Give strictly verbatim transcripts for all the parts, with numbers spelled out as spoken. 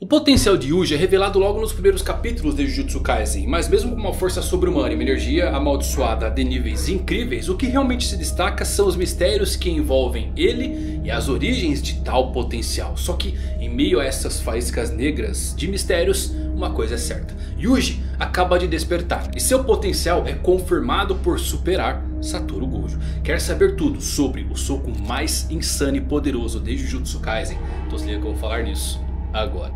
O potencial de Yuji é revelado logo nos primeiros capítulos de Jujutsu Kaisen. Mas mesmo com uma força sobre-humana e uma energia amaldiçoada de níveis incríveis, o que realmente se destaca são os mistérios que envolvem ele e as origens de tal potencial. Só que em meio a essas faíscas negras de mistérios, uma coisa é certa: Yuji acaba de despertar e seu potencial é confirmado por superar Satoru Gojo. Quer saber tudo sobre o soco mais insano e poderoso de Jujutsu Kaisen? Então se liga que eu vou falar nisso agora.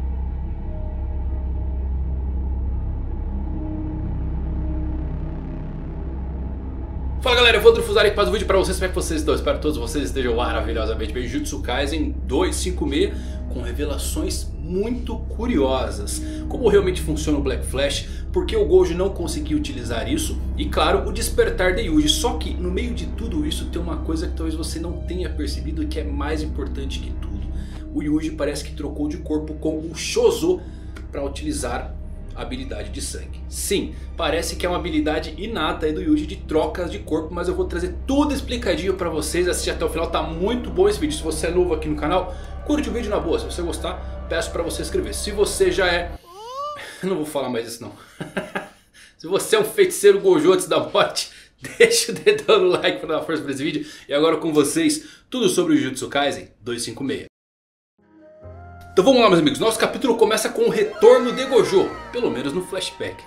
Fala galera, eu vou Drufuzar aqui para o vídeo para vocês. Como é que vocês estão? Espero que todos vocês estejam maravilhosamente bem. Jujutsu Kaisen duzentos e cinquenta e seis com revelações muito curiosas. Como realmente funciona o Black Flash, porque o Gojo não conseguiu utilizar isso, e claro, o despertar de Yuji. Só que no meio de tudo isso tem uma coisa que talvez você não tenha percebido e que é mais importante que tudo. O Yuji parece que trocou de corpo com o Chozo para utilizar a habilidade de sangue. Sim, parece que é uma habilidade inata aí do Yuji de trocas de corpo, mas eu vou trazer tudo explicadinho pra vocês. Assiste até o final, tá muito bom esse vídeo. Se você é novo aqui no canal, curte o vídeo na boa. Se você gostar, peço pra você se inscrever. Se você já é... não vou falar mais isso não. Se você é um feiticeiro Gojo antes da morte, deixa o dedão no like pra dar força pra esse vídeo. E agora com vocês, tudo sobre o Jujutsu Kaisen duzentos e cinquenta e seis. Então vamos lá meus amigos, nosso capítulo começa com o retorno de Gojo, pelo menos no flashback.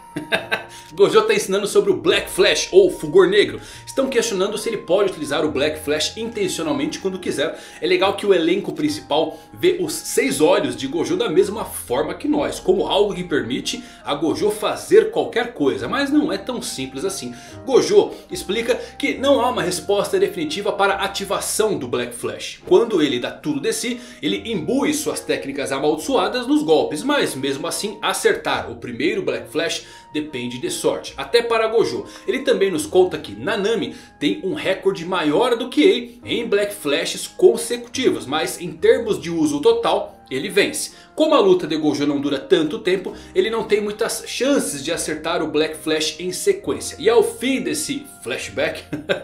Gojo está ensinando sobre o Black Flash ou Fulgor Negro. Estão questionando se ele pode utilizar o Black Flash intencionalmente quando quiser. É legal que o elenco principal vê os seis olhos de Gojo da mesma forma que nós, como algo que permite a Gojo fazer qualquer coisa. Mas não é tão simples assim. Gojo explica que não há uma resposta definitiva para a ativação do Black Flash. Quando ele dá tudo de si, ele imbui suas técnicas amaldiçoadas nos golpes. Mas mesmo assim acertar o primeiro Black Flash depende de sorte, até para Gojo. Ele também nos conta que Nanami tem um recorde maior do que ele em Black Flashes consecutivos, mas em termos de uso total ele vence. Como a luta de Gojo não dura tanto tempo, ele não tem muitas chances de acertar o Black Flash em sequência. E ao fim desse flashback,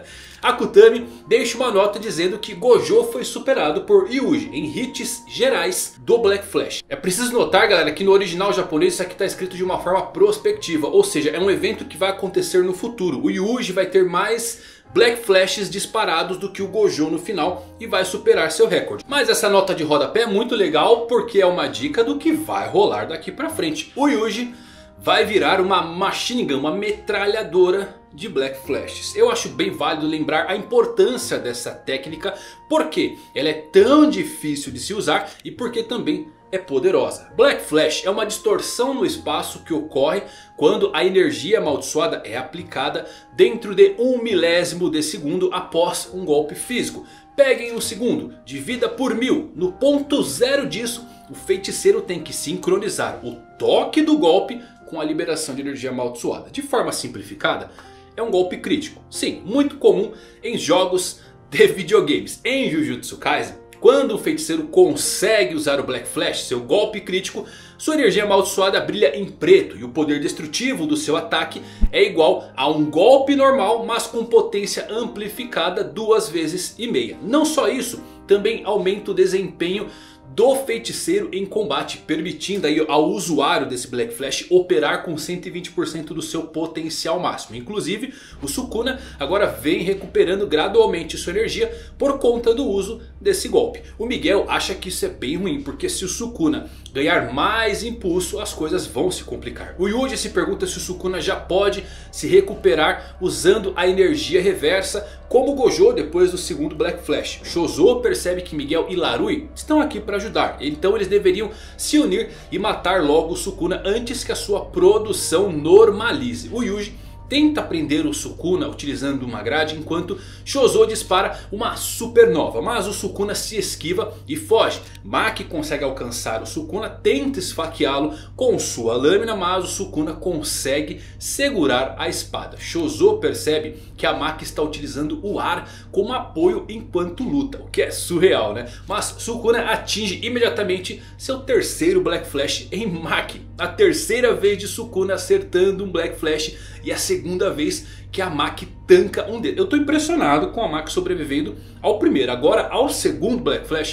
Akutami deixa uma nota dizendo que Gojo foi superado por Yuji em hits gerais do Black Flash. É preciso notar galera que no original japonês isso aqui está escrito de uma forma prospectiva. Ou seja, é um evento que vai acontecer no futuro. O Yuji vai ter mais Black Flashes disparados do que o Gojo no final e vai superar seu recorde. Mas essa nota de rodapé é muito legal porque é uma dica do que vai rolar daqui pra frente. O Yuji vai virar uma machine gun, uma metralhadora de Black Flashes. Eu acho bem válido lembrar a importância dessa técnica, porque ela é tão difícil de se usar e porque também é poderosa. Black Flash é uma distorção no espaço que ocorre quando a energia amaldiçoada é aplicada dentro de um milésimo de segundo após um golpe físico. Peguem um segundo, divida por mil. No ponto zero disso, o feiticeiro tem que sincronizar o toque do golpe com a liberação de energia amaldiçoada. De forma simplificada, é um golpe crítico. Sim, muito comum em jogos de videogames. Em Jujutsu Kaisen, quando o feiticeiro consegue usar o Black Flash, seu golpe crítico, sua energia amaldiçoada brilha em preto. E o poder destrutivo do seu ataque é igual a um golpe normal, mas com potência amplificada duas vezes e meia. Não só isso, também aumenta o desempenho do feiticeiro em combate, permitindo aí ao usuário desse Black Flash operar com cento e vinte por cento do seu potencial máximo. Inclusive o Sukuna agora vem recuperando gradualmente sua energia por conta do uso desse golpe. O Miguel acha que isso é bem ruim, porque se o Sukuna ganhar mais impulso, as coisas vão se complicar. O Yuji se pergunta se o Sukuna já pode se recuperar usando a energia reversa, como o Gojo depois do segundo Black Flash. Chozo percebe que Miguel e Larui estão aqui para ajudar, então eles deveriam se unir e matar logo o Sukuna antes que a sua produção normalize. O Yuji tenta prender o Sukuna utilizando uma grade, enquanto Chozo dispara uma supernova. Mas o Sukuna se esquiva e foge. Maki consegue alcançar o Sukuna, tenta esfaqueá-lo com sua lâmina, mas o Sukuna consegue segurar a espada. Chozo percebe que a Maki está utilizando o ar como apoio enquanto luta, o que é surreal, né? Mas Sukuna atinge imediatamente seu terceiro Black Flash em Maki. A terceira vez de Sukuna acertando um Black Flash e a segunda vez que a Maki tanca um deles. Eu estou impressionado com a Maki sobrevivendo ao primeiro. Agora ao segundo Black Flash,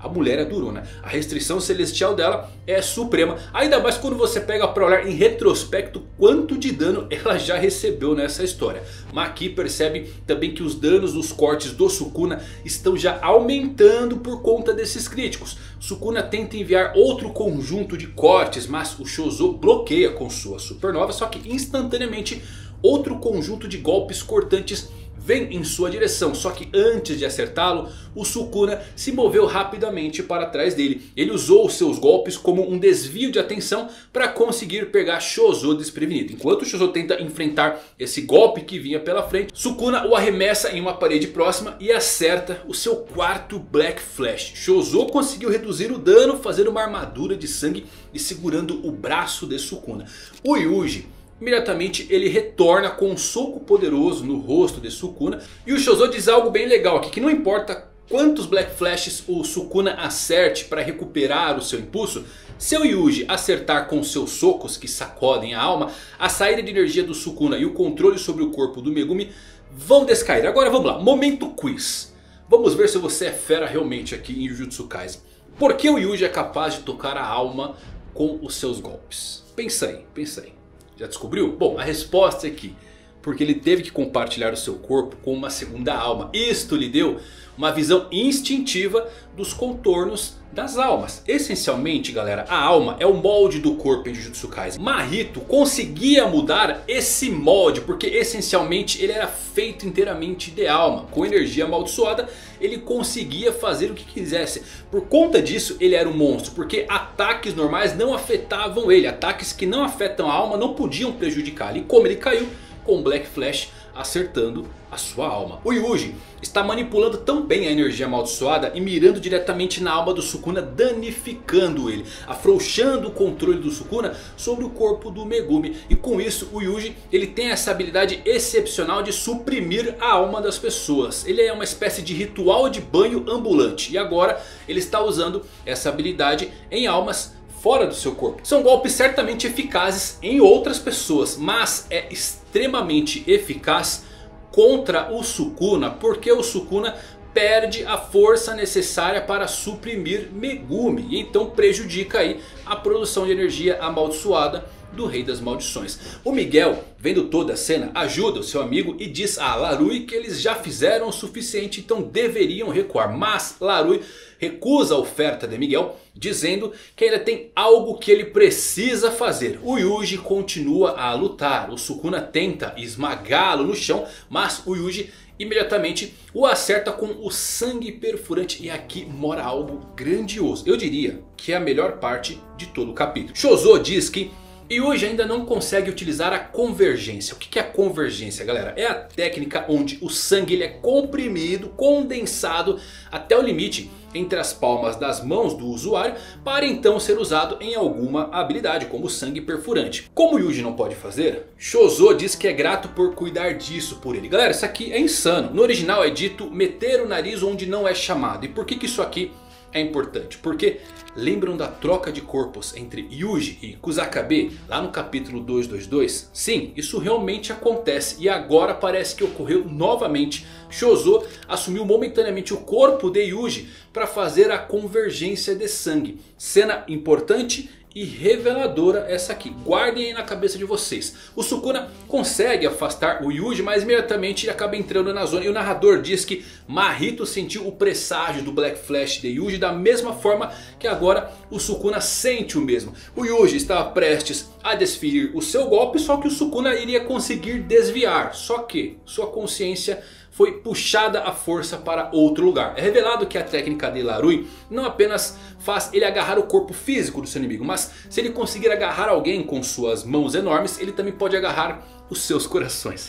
A mulher é durona, a restrição celestial dela é suprema. Ainda mais quando você pega pra olhar em retrospecto quanto de dano ela já recebeu nessa história. Maki percebe também que os danos dos cortes do Sukuna estão já aumentando por conta desses críticos. Sukuna tenta enviar outro conjunto de cortes, mas o Chozo bloqueia com sua supernova. Só que instantaneamente outro conjunto de golpes cortantes vem em sua direção, só que antes de acertá-lo, o Sukuna se moveu rapidamente para trás dele. Ele usou os seus golpes como um desvio de atenção para conseguir pegar Chozo desprevenido. Enquanto o Chozo tenta enfrentar esse golpe que vinha pela frente, Sukuna o arremessa em uma parede próxima e acerta o seu quarto Black Flash. Chozo conseguiu reduzir o dano, fazendo uma armadura de sangue e segurando o braço de Sukuna. O Yuji, imediatamente ele retorna com um soco poderoso no rosto de Sukuna. E o Chozo diz algo bem legal aqui, que não importa quantos Black Flashes o Sukuna acerte para recuperar o seu impulso, se o Yuji acertar com seus socos que sacodem a alma, a saída de energia do Sukuna e o controle sobre o corpo do Megumi vão descair. Agora vamos lá, momento quiz. Vamos ver se você é fera realmente aqui em Jujutsu Kaisen. Por que o Yuji é capaz de tocar a alma com os seus golpes? Pensa aí, pensa aí. Já descobriu? Bom, a resposta é que porque ele teve que compartilhar o seu corpo com uma segunda alma. Isto lhe deu uma visão instintiva dos contornos das almas. Essencialmente, galera, a alma é o molde do corpo em Jujutsu Kaisen. Mahito conseguia mudar esse molde porque essencialmente ele era feito inteiramente de alma. Com energia amaldiçoada ele conseguia fazer o que quisesse. Por conta disso ele era um monstro, porque ataques normais não afetavam ele. Ataques que não afetam a alma não podiam prejudicá-lo. E como ele caiu com Black Flash acertando a sua alma. O Yuji está manipulando tão bem a energia amaldiçoada e mirando diretamente na alma do Sukuna, danificando ele, afrouxando o controle do Sukuna sobre o corpo do Megumi. E com isso o Yuji ele tem essa habilidade excepcional de suprimir a alma das pessoas. Ele é uma espécie de ritual de banho ambulante. E agora ele está usando essa habilidade em almas fora do seu corpo. São golpes certamente eficazes em outras pessoas, mas é extremamente eficaz contra o Sukuna, porque o Sukuna perde a força necessária para suprimir Megumi. E então prejudica aí a produção de energia amaldiçoada do Rei das Maldições. O Miguel, vendo toda a cena, ajuda o seu amigo e diz a Larui que eles já fizeram o suficiente, então deveriam recuar. Mas Larui recusa a oferta de Miguel, dizendo que ainda tem algo que ele precisa fazer. O Yuji continua a lutar. O Sukuna tenta esmagá-lo no chão, mas o Yuji imediatamente o acerta com o sangue perfurante. E aqui mora algo grandioso. Eu diria que é a melhor parte de todo o capítulo. Chozo diz que Yuji ainda não consegue utilizar a convergência. O que é a convergência, galera? É a técnica onde o sangue ele é comprimido, condensado até o limite entre as palmas das mãos do usuário, para então ser usado em alguma habilidade, como o sangue perfurante. Como o Yuji não pode fazer, Chozo diz que é grato por cuidar disso por ele. Galera, isso aqui é insano. No original é dito meter o nariz onde não é chamado. E por que que isso aqui é importante? Porque lembram da troca de corpos entre Yuji e Kusakabe lá no capítulo duzentos e vinte e dois? Sim, isso realmente acontece e agora parece que ocorreu novamente. Chozo assumiu momentaneamente o corpo de Yuji para fazer a convergência de sangue. Cena importante e reveladora essa aqui. Guardem aí na cabeça de vocês. O Sukuna consegue afastar o Yuji, mas imediatamente ele acaba entrando na zona. E o narrador diz que Mahito sentiu o presságio do Black Flash de Yuji da mesma forma que agora o Sukuna sente o mesmo. O Yuji estava prestes a desferir o seu golpe, só que o Sukuna iria conseguir desviar. Só que sua consciência foi puxada à força para outro lugar. É revelado que a técnica de Larui não apenas faz ele agarrar o corpo físico do seu inimigo, mas se ele conseguir agarrar alguém com suas mãos enormes, ele também pode agarrar os seus corações.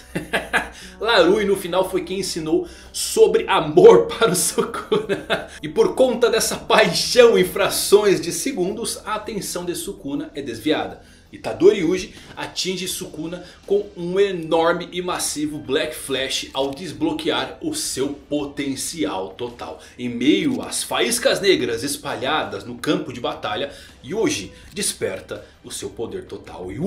Larui no final foi quem ensinou sobre amor para o Sukuna. E por conta dessa paixão em frações de segundos, a atenção de Sukuna é desviada. Itadori Yuji atinge Sukuna com um enorme e massivo Black Flash ao desbloquear o seu potencial total. Em meio às faíscas negras espalhadas no campo de batalha, Yuji desperta o seu poder total. E uau!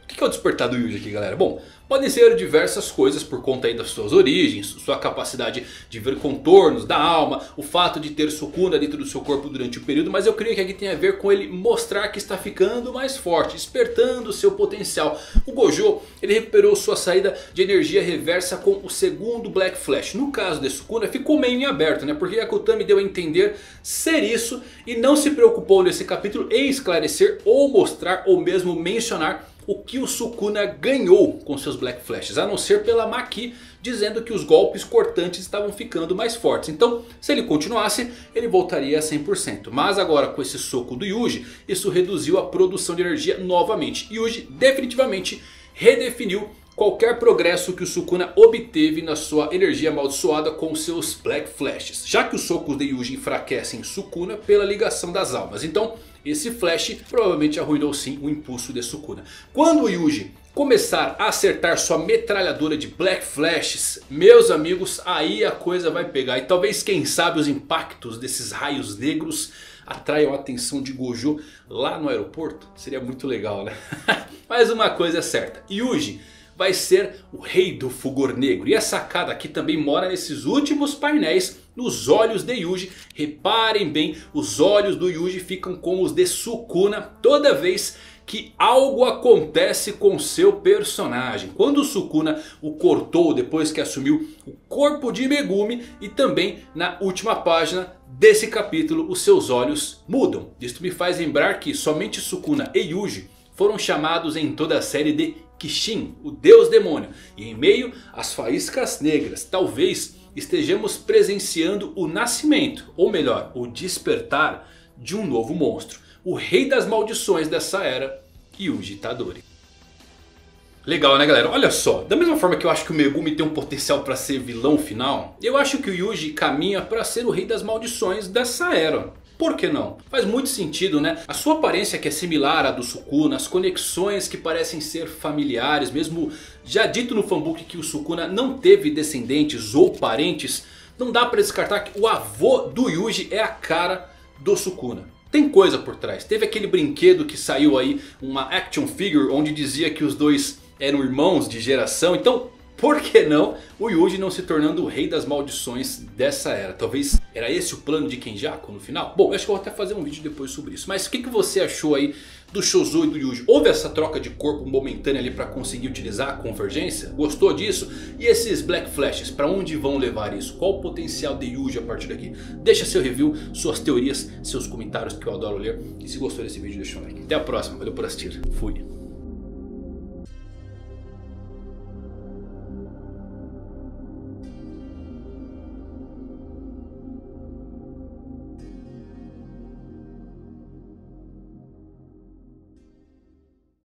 O que é o despertar do Yuji aqui, galera? Bom, podem ser diversas coisas por conta aí das suas origens, sua capacidade de ver contornos da alma, o fato de ter Sukuna dentro do seu corpo durante o período, mas eu creio que aqui tem a ver com ele mostrar que está ficando mais forte, despertando o seu potencial. O Gojo, ele recuperou sua saída de energia reversa com o segundo Black Flash. No caso de Sukuna ficou meio em aberto, né? Porque Akutami deu a entender ser isso e não se preocupou nesse capítulo em esclarecer ou mostrar ou mesmo mencionar o que o Sukuna ganhou com seus Black Flashes, a não ser pela Maki dizendo que os golpes cortantes estavam ficando mais fortes. Então, se ele continuasse, ele voltaria a cem por cento. Mas agora com esse soco do Yuji, isso reduziu a produção de energia novamente. Yuji definitivamente redefiniu qualquer progresso que o Sukuna obteve na sua energia amaldiçoada com seus Black Flashes. Já que os socos de Yuji enfraquecem Sukuna pela ligação das almas. Então esse flash provavelmente arruinou sim o impulso de Sukuna. Quando o Yuji começar a acertar sua metralhadora de Black Flashes, meus amigos, aí a coisa vai pegar. E talvez, quem sabe, os impactos desses raios negros atraiam a atenção de Gojo lá no aeroporto. Seria muito legal, né? Mas uma coisa é certa, Yuji vai ser o rei do fulgor negro. E a sacada aqui também mora nesses últimos painéis, nos olhos de Yuji. Reparem bem, os olhos do Yuji ficam com os de Sukuna toda vez que algo acontece com seu personagem. Quando o Sukuna o cortou depois que assumiu o corpo de Megumi. E também na última página desse capítulo os seus olhos mudam. Isto me faz lembrar que somente Sukuna e Yuji foram chamados em toda a série de Kishin, o deus demônio. E em meio às faíscas negras, talvez estejamos presenciando o nascimento, ou melhor, o despertar de um novo monstro. O rei das maldições dessa era, Yuji Itadori. Legal, né, galera? Olha só, da mesma forma que eu acho que o Megumi tem um potencial para ser vilão final, eu acho que o Yuji caminha para ser o rei das maldições dessa era. Por que não? Faz muito sentido, né? A sua aparência que é similar à do Sukuna, as conexões que parecem ser familiares, mesmo já dito no fanbook que o Sukuna não teve descendentes ou parentes, não dá para descartar que o avô do Yuji é a cara do Sukuna. Tem coisa por trás. Teve aquele brinquedo que saiu aí, uma action figure, onde dizia que os dois eram irmãos de geração. Então, por que não o Yuji não se tornando o rei das maldições dessa era? Talvez era esse o plano de Kenjaku no final? Bom, acho que eu vou até fazer um vídeo depois sobre isso. Mas o que, que você achou aí do Shouzo e do Yuji? Houve essa troca de corpo momentânea ali para conseguir utilizar a convergência? Gostou disso? E esses Black Flashes, para onde vão levar isso? Qual o potencial de Yuji a partir daqui? Deixa seu review, suas teorias, seus comentários que eu adoro ler. E se gostou desse vídeo, deixa um like. Até a próxima, valeu por assistir. Fui.